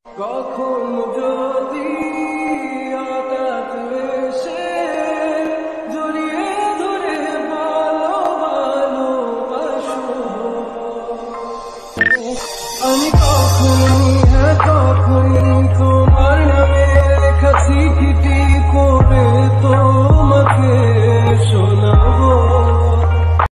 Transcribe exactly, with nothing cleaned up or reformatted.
কখন যদি হঠাৎ এসে জড়িয়ে ধরে বলো ভালোবাসো আমি